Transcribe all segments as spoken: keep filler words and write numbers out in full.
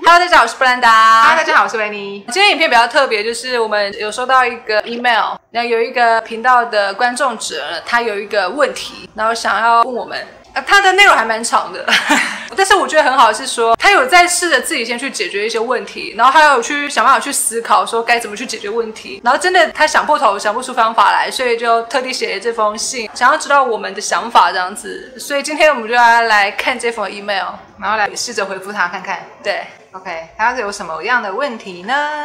Hello， 大家好，我是布兰达。 Hello， 大家好，我是维尼。 今天影片比较特别，就是我们有收到一个 email， 然后有一个频道的观众者，他有一个问题，然后想要问我们。呃，他的内容还蛮长的，但是我觉得很好的是说，他有在试着自己先去解决一些问题，然后还有去想办法去思考说该怎么去解决问题，然后真的他想破头想不出方法来，所以就特地写了这封信，想要知道我们的想法这样子，所以今天我们就要来看这封 email， 然后来试着回复他看看。 对 ，OK， 他有什么样的问题呢？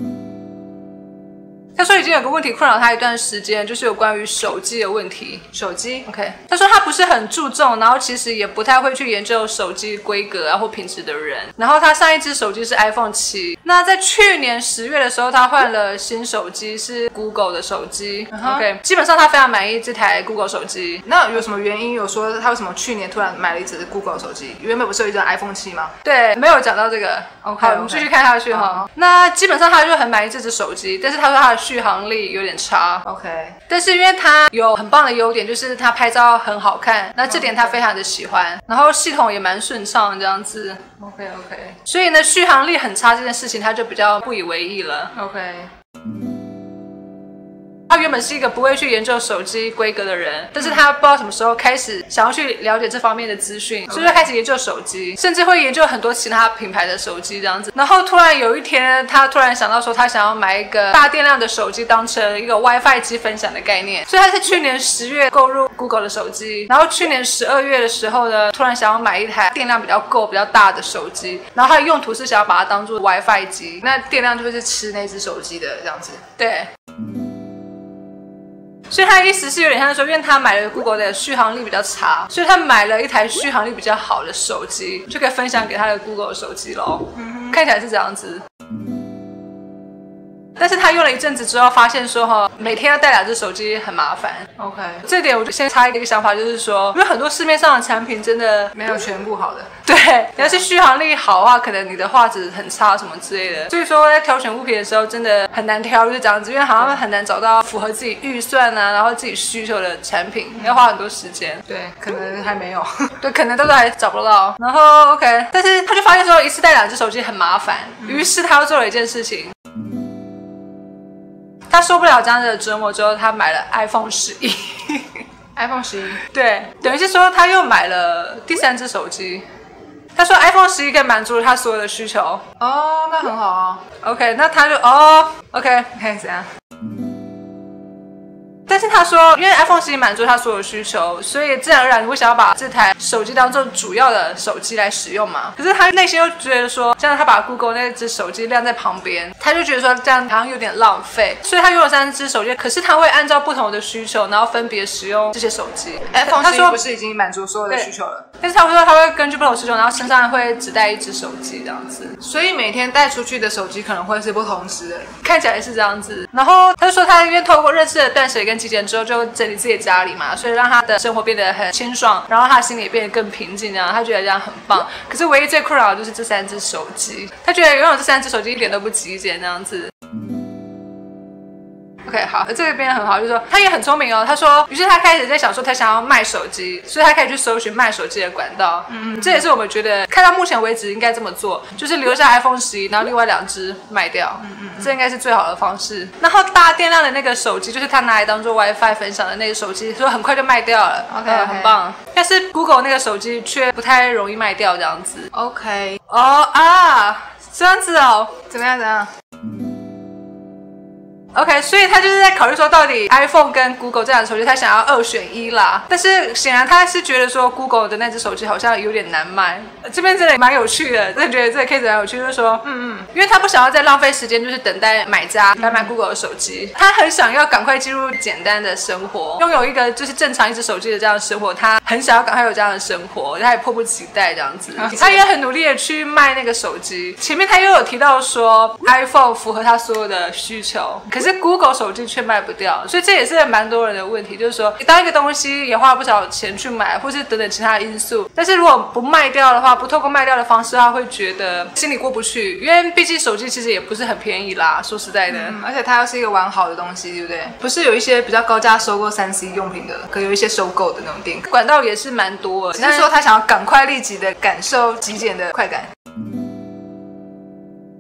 他说已经有个问题困扰他一段时间，就是有关于手机的问题。 手机 ，OK。他说他不是很注重，然后其实也不太会去研究手机规格啊或品质的人。然后他上一只手机是 iPhone 七，那在去年十月的时候，他换了新手机，是 Google 的手机。Uh-huh. OK， 基本上他非常满意这台 Google 手机。 那有什么原因？有说他为什么去年突然买了一只 Google 手机？原本不是有一只 iPhone 七吗？ 对，没有讲到这个。 OK， 好，我们继续看下去哈。Uh-huh. 那基本上他就很满意这只手机，但是他说他的续航力有点差 ，OK， 但是因为它有很棒的优点，就是它拍照很好看，那这点他非常的喜欢，然后系统也蛮顺畅这样子 ，OK OK， 所以呢续航力很差这件事情他就比较不以为意了 ，OK。 他原本是一个不会去研究手机规格的人，但是他不知道什么时候开始想要去了解这方面的资讯，所以就开始研究手机，甚至会研究很多其他品牌的手机这样子。然后突然有一天，他突然想到说，他想要买一个大电量的手机，当成一个 WiFi 机分享的概念。所以他是去年十月购入 Google 的手机，然后去年十二月的时候呢，突然想要买一台电量比较够、比较大的手机，然后他的用途是想要把它当做 WiFi 机， 那电量就会是吃那只手机的这样子。 对。所以他的意思是有点像说，因为他买了 Google 的续航力比较差，所以他买了一台续航力比较好的手机，就可以分享给他的 Google 的手机咯。嗯，看起来是这样子。但是他用了一阵子之后，发现说哈，每天要带两只手机很麻烦。 OK， 这点我就先插一个想法，就是说，因为很多市面上的产品真的没有全部好的。 对，你要是续航力好的话，可能你的画质很差什么之类的。所以说在挑选物品的时候，真的很难挑，就是这样子，因为好像很难找到符合自己预算啊，然后自己需求的产品，要花很多时间。 对，可能还没有。 对，可能都还找不到。然后 OK， 但是他就发现说，一次带两只手机很麻烦，于是他又做了一件事情。他受不了这样的折磨之后，他买了 iPhone 十一。 iPhone 十一， 对，等于是说他又买了第三只手机。他说 iPhone 十一可以满足他所有的需求。 哦，那很好啊。 OK， 那他就哦 ，OK， 看怎样。 但是他说，因为 iPhone 十一满足他所有需求，所以自然而然你会想要把这台手机当做主要的手机来使用嘛。可是他内心又觉得说，这样他把 Google 那只手机晾在旁边，他就觉得说这样好像有点浪费，所以他用了三只手机。可是他会按照不同的需求，然后分别使用这些手机。 iPhone 十一不是已经满足所有的需求了？ 但是他会说他会根据不同需求，然后身上会只带一只手机这样子。 所以每天带出去的手机可能会是不同支的， 看起来是这样子。然后他就说他因为透过认识了断舍离跟极简之后，就整理自己的家里嘛，所以让他的生活变得很清爽，然后他的心里也变得更平静，这样他觉得这样很棒。可是唯一最困扰的就是这三只手机，他觉得拥有这三只手机一点都不极简这样子。OK， 好，这边很好，就是说他也很聪明哦。他说，于是他开始在想说，他想要卖手机，所以他开始去搜寻卖手机的管道。嗯，这也是我们觉得看到目前为止应该这么做，就是留下 iPhone 十一，然后另外两只卖掉。嗯嗯，这应该是最好的方式。然后大电量的那个手机，就是他拿来当做 WiFi 分享的那个手机，说很快就卖掉了。OK，, okay. 很棒。但是 Google 那个手机却不太容易卖掉这样子。 OK， 哦啊，这样子哦， 怎么样？怎么样？ OK， 所以他就是在考虑说，到底 iPhone 跟 Google 这两只手机，他想要二选一啦。但是显然他是觉得说 Google 的那只手机好像有点难卖。这边真的蛮有趣的，真的觉得这个 case 蛮有趣，就是说，嗯嗯，因为他不想要再浪费时间，就是等待买家来买 Google 的手机，他很想要赶快进入简单的生活，拥有一个就是正常一只手机的这样的生活，他很想要赶快有这样的生活，他也迫不及待这样子。他也很努力的去卖那个手机。前面他又有提到说 iPhone 符合他所有的需求，可是 Google 手机却卖不掉，所以这也是蛮多人的问题，就是说当一个东西也花了不少钱去买，或是等等其他的因素，但是如果不卖掉的话，不透过卖掉的方式，他会觉得心里过不去，因为毕竟手机其实也不是很便宜啦，说实在的， 嗯，而且它又是一个完好的东西，对不对？不是有一些比较高价收购三 C 用品的，可有一些收购的那种店， 管道也是蛮多的， 只是说他想要赶快立即的感受极简的快感。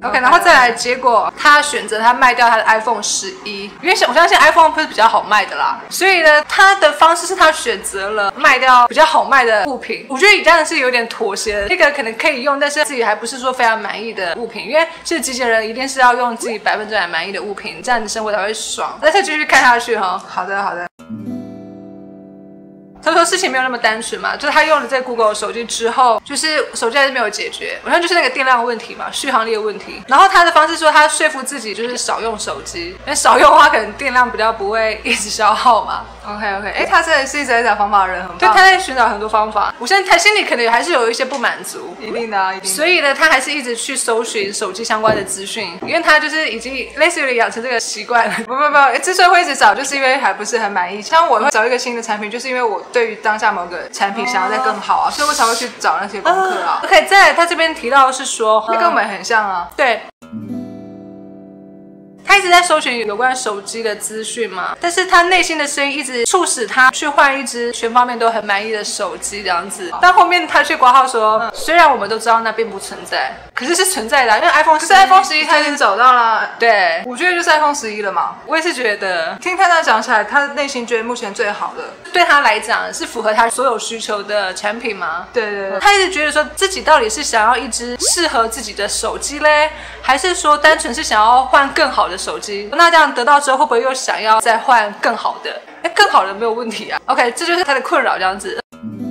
OK， 然后再来，结果他选择他卖掉他的 iPhone 十一，因为我相信 iPhone 不是比较好卖的啦，所以呢，他的方式是他选择了卖掉比较好卖的物品。我觉得这样是有点妥协的，这个可能可以用，但是自己还不是说非常满意的物品，因为其实极简人一定是要用自己百分之百满意的物品，这样你生活才会爽。那再继续看下去哈。 好的，好的。 他说事情没有那么单纯嘛，就是他用了这个 Google 手机之后，就是手机还是没有解决，我想就是那个电量问题嘛，续航力的问题。然后他的方式说，他说服自己就是少用手机，因为少用的话可能电量比较不会一直消耗嘛。 OK OK， 哎，他真的是一直在找方法的人，很棒。 对，他在寻找很多方法。我现在他心里可能还是有一些不满足， 一定的、啊，一定的。 所以呢，他还是一直去搜寻手机相关的资讯，因为他就是已经类似于养成这个习惯了。 不不不，之所以会一直找，就是因为还不是很满意。像我会找一个新的产品，就是因为我对于当下某个产品想要再更好啊，所以我才会去找那些功课啊。 Uh, OK， 再来他这边提到的是说， 这跟我们很像啊。 对。他一直在搜寻有关手机的资讯嘛，但是他内心的声音一直促使他去换一只全方面都很满意的手机这样子。但后面他却挂号说，嗯、虽然我们都知道那并不存在，可是是存在的、啊，因为 iPhone 是 iPhone 十一他已经找到了。 对， 我觉得就是 iPhone 十一了嘛。 我也是觉得， 听他这样讲起来，他内心觉得目前最好的， 对他来讲是符合他所有需求的产品吗？ 对对对。 他一直觉得说自己到底是想要一只适合自己的手机嘞，还是说单纯是想要换更好的手机？那这样得到之后，会不会又想要再换更好的？哎，更好的没有问题啊。OK， 这就是他的困扰，这样子。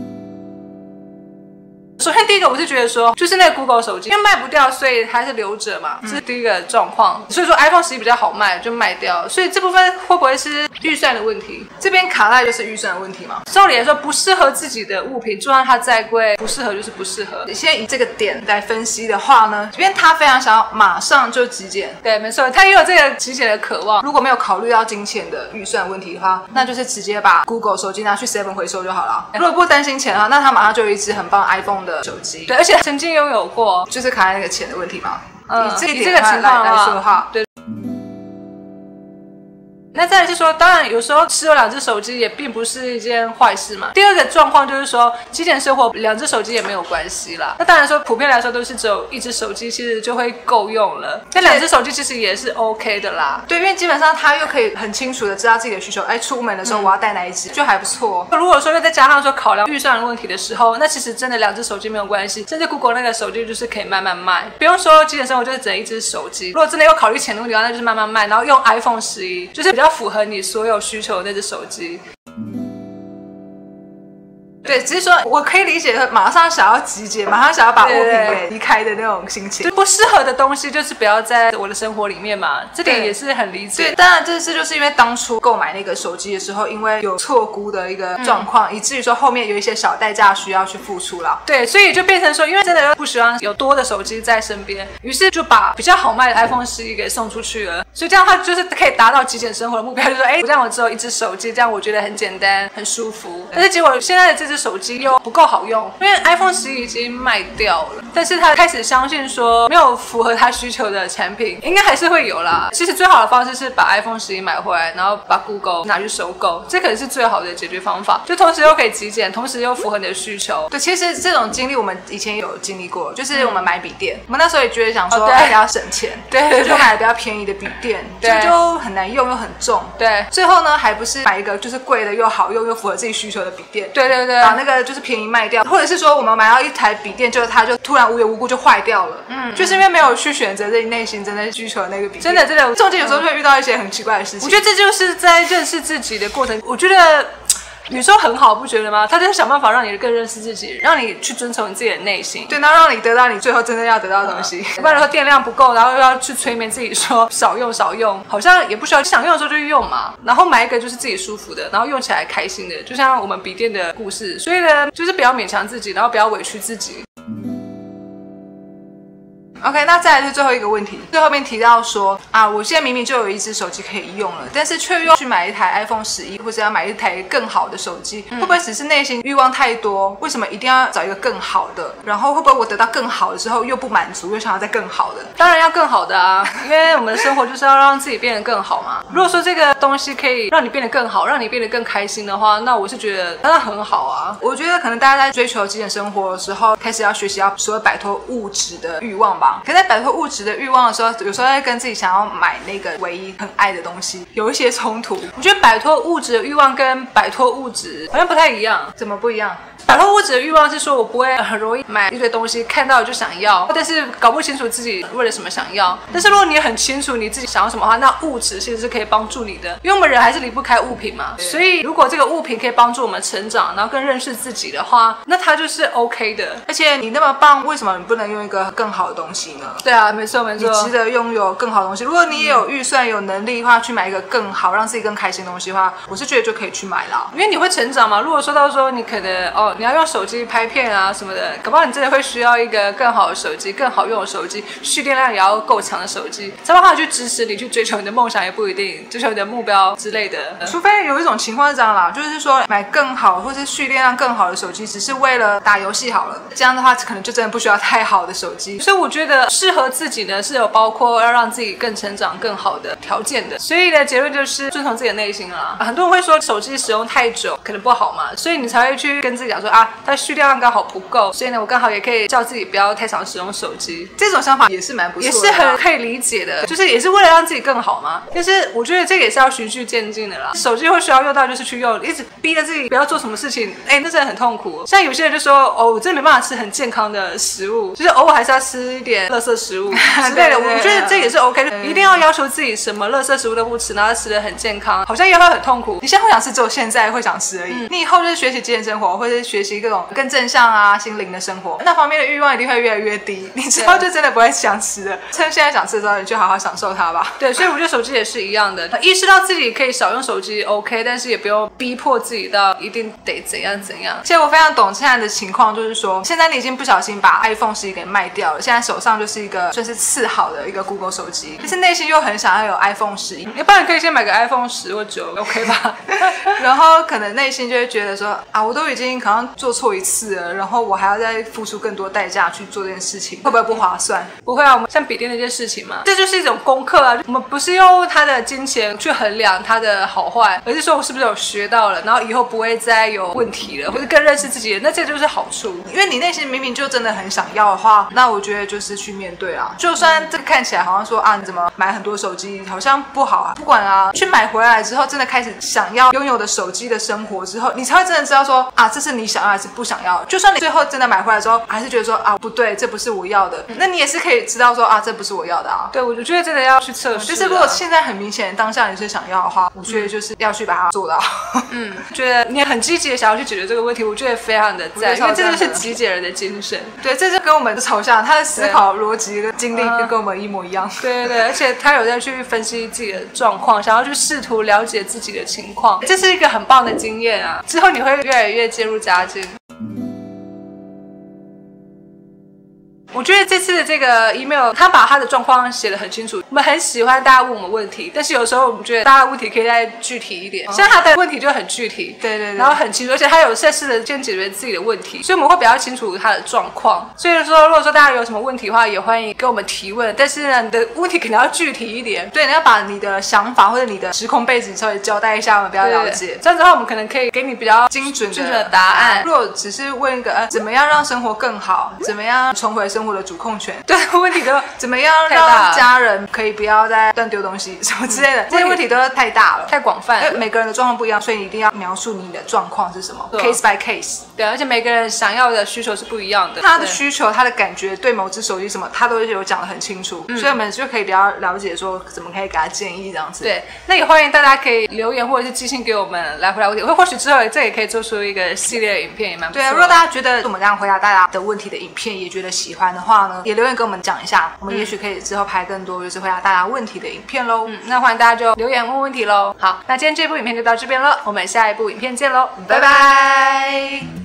首先，第一个我是觉得说，就是那个 Google 手机，因为卖不掉，所以还是留着嘛，这是第一个状况。所以说 iPhone 十一比较好卖，就卖掉。所以这部分会不会是预算的问题？ 这边卡带就是预算的问题嘛。 照理来说，不适合自己的物品，就算它再贵，不适合就是不适合。 现在以这个点来分析的话呢，这边他非常想要马上就极简， 对，没错，他也有这个极简的渴望。 如果没有考虑到金钱的预算问题的话，那就是直接把 Google 手机拿去 seven 回收就好了。如果不担心钱的话，那他马上就有一只很棒 iPhone 的手机。 对，而且曾经拥有过， 就是卡在那个钱的问题嘛。 嗯， 以这以这个情况来说的话， 对。那再来是说，当然有时候持有两只手机也并不是一件坏事嘛。第二个状况就是说，极简生活两只手机也没有关系啦。那当然说，普遍来说都是只有一只手机，其实就会够用了。那两只手机其实也是 OK 的啦。 对，因为基本上他又可以很清楚的知道自己的需求，哎，出门的时候我要带哪一只，嗯、就还不错。 如果说又再加上说考量预算的问题的时候，那其实真的两只手机没有关系，甚至 Google 那个手机就是可以慢慢卖，不用说极简生活就是只能一只手机。如果真的有考虑钱的问题的话，那就是慢慢卖，然后用 iPhone 十一，就是比较符合你所有需求的那只手机。 对，只是说我可以理解马上想要极简，马上想要把物品给离开的那种心情。 就不适合的东西就是不要在我的生活里面嘛，这点也是很理解。 对，当然这次就是因为当初购买那个手机的时候，因为有错估的一个状况，嗯、以至于说后面有一些小代价需要去付出了。 对，所以就变成说，因为真的不希望有多的手机在身边，于是就把比较好卖的 iPhone 十一给送出去了。所以这样的话就是可以达到极简生活的目标，就是说，哎，这样我只有一只手机，这样我觉得很简单，很舒服。但是结果现在的这只手机又不够好用，因为 iPhone 十一已经卖掉了，但是他开始相信说没有符合他需求的产品，应该还是会有啦。其实最好的方式是把 iPhone 十一买回来，然后把 Google 拿去收购，这可能是最好的解决方法，就同时又可以极简，同时又符合你的需求。 对，其实这种经历我们以前有经历过，就是我们买笔电，嗯、我们那时候也觉得想说哦、 要省钱， 对对对， 就买了比较便宜的笔电， 对， 就很难用又很重， 对， 最后呢还不是买一个就是贵的又好用又符合自己需求的笔电， 对对对， 把那个就是便宜卖掉，或者是说我们买到一台笔电，就它就突然无缘无故就坏掉了，嗯，就是因为没有去选择自己内心真的需求的那个笔电， 真的真的， 中间有时候会遇到一些很奇怪的事情。 我觉得这就是在认识自己的过程，我觉得宇宙很好，不觉得吗？他就是想办法让你更认识自己，让你去遵从你自己的内心， 对，然后让你得到你最后真正要得到的东西。 不然说电量不够，然后又要去催眠自己说少用少用，好像也不需要，想用的时候就用嘛。然后买一个就是自己舒服的，然后用起来开心的，就像我们笔电的故事。所以呢，就是不要勉强自己，然后不要委屈自己。 OK， 那再来是最后一个问题，最后面提到说啊，我现在明明就有一只手机可以用了，但是却又去买一台 iPhone 十一，或者要买一台更好的手机，嗯、会不会只是内心欲望太多？为什么一定要找一个更好的？然后会不会我得到更好的之后又不满足，又想要再更好的？ 当然要更好的啊，因为我们的生活就是要让自己变得更好嘛。如果说这个东西可以让你变得更好，让你变得更开心的话，那我是觉得那很好啊。 我觉得可能大家在追求极简生活的时候，开始要学习要所谓摆脱物质的欲望吧。 望。可在摆脱物质的欲望的时候，有时候会跟自己想要买那个唯一很爱的东西有一些冲突。 我觉得摆脱物质的欲望跟摆脱物质好像不太一样。 怎么不一样？ 摆脱物质的欲望是说我不会很容易买一堆东西，看到就想要，但是搞不清楚自己为了什么想要。但是如果你很清楚你自己想要什么的话，那物质其实是可以帮助你的，因为我们人还是离不开物品嘛。所以如果这个物品可以帮助我们成长，然后更认识自己的话，那它就是 OK 的。 而且你那么棒，为什么你不能用一个更好的东西呢？ 对啊，没错没错， 你值得拥有更好的东西。如果你也有预算、有能力的话，去买一个更好、让自己更开心的东西的话，我是觉得就可以去买啦。 因为你会成长嘛。如果说到说你可能哦，你要用手机拍片啊什么的，搞不好你真的会需要一个更好的手机、更好用的手机，蓄电量也要够强的手机，才办法去支持你去追求你的梦想，也不一定追求你的目标之类的。 除非有一种情况是这样啦，就是说买更好或是蓄电量更好的手机，只是为了打游戏好了，这样的话可能就真的不需要太好的手机。 所以我觉得适合自己呢是有包括要让自己更成长、更好的条件的。所以呢，结论就是遵从自己的内心啦。很多人会说手机使用太久可能不好嘛，所以你才会去跟自己讲说啊，它蓄电量刚好不够，所以呢，我刚好也可以叫自己不要太常使用手机。 这种想法也是蛮不错的， 也是很可以理解的，就是也是为了让自己更好嘛。但是我觉得这个也是要循序渐进的啦。手机会需要用到就是去用，一直逼着自己不要做什么事情，哎，那真的很痛苦。像有些人就说，哦，我真的没办法吃很健康的食物，就是偶尔还是要吃一点垃圾食物之类的。我觉得这也是 OK 的，一定要要求自己什么垃圾食物都不吃，然后吃的很健康，好像也会很痛苦。 你现在会想吃，只有现在会想吃而已。嗯、你以后就是学习极简生活，或者是学习各种更正向啊、心灵的生活，那方面的欲望一定会越来越低。你之后就真的不会想吃了。趁现在想吃的时候，你就好好享受它吧。 对，所以我觉得手机也是一样的，意识到自己可以少用手机 OK， 但是也不用逼迫自己到一定得怎样怎样。 其实我非常懂现在的情况，就是说现在你已经不小心把 iPhone 十一给卖掉了，现在手上就是一个算是次好的一个 Google 手机，但是内心又很想要有 iPhone 十一。 要不然可以先买个 iPhone 十或九 OK 吧？ 然后可能内心就会觉得说啊，我都已经好像做错一次了，然后我还要再付出更多代价去做这件事情，会不会不划算？ 不会啊，我们像笔电那件事情嘛，这就是一种功课啊。我们不是用它的金钱去衡量它的好坏，而是说我是不是有学到了，然后以后不会再有问题了，或者更认识自己了，那这就是好处。 因为你内心明明就真的很想要的话，那我觉得就是去面对啊。就算这个看起来好像说啊，你怎么买很多手机好像不好啊，不管啊，去买回来之后，真的开始想要拥有的手机的生活之后，你才会真的知道说啊，这是你想要还是不想要。就算你最后真的买回来之后，还是觉得说啊，不对，这不是我要的，那你也是可以知道说啊，这不是我要的啊。 对，我觉得真的要去测试。 就是如果现在很明显当下你是想要的话，我觉得就是要去把它做到。 嗯，觉得你很积极的想要去解决这个问题，我觉得非常的赞，因为这就是极简人的精神。 对，这就跟我们超像，他的思考逻辑跟经历就跟我们一模一样。 对对对，而且他有在去分析自己的状况，想要去试图了解自己的情况，这是一个很棒的经验啊！之后你会越来越渐入佳境。我觉得这次的这个 email， 他把他的状况写得很清楚。我们很喜欢大家问我们问题，但是有时候我们觉得大家的问题可以再具体一点。像他的问题就很具体， 对对对， 然后很清楚，而且他有在试着先解决自己的问题，所以我们会比较清楚他的状况。所以说，如果说大家有什么问题的话，也欢迎跟我们提问。但是呢，你的问题可能要具体一点， 对，你要把你的想法或者你的时空背景稍微交代一下，我们比较了解。 这样子的话，我们可能可以给你比较精准的精准的答案。 如果只是问一个呃，怎么样让生活更好，怎么样重回生活的主控权。 对，问题都怎么样让家人可以不要再乱丢东西什么之类的，嗯、这些问题都太大了， 太广泛了。 因为每个人的状况不一样，所以你一定要描述你的状况是什么 ，case by case。 对，而且每个人想要的需求是不一样的， 他的需求、他的感觉对某只手机什么，他都有讲得很清楚，嗯、所以我们就可以比较了解说怎么可以给他建议这样子。 对，那也欢迎大家可以留言或者是寄信给我们来回答问题，或或许之后这也可以做出一个系列的影片，也蛮不错的。 对啊，如果大家觉得我们这样回答大家的问题的影片也觉得喜欢的话呢，也留言跟我们讲一下。我们也许可以之后拍更多就是回答大家问题的影片咯。 嗯，那欢迎大家就留言问问题咯。好，那今天这部影片就到这边了，我们下一部影片见咯，拜拜。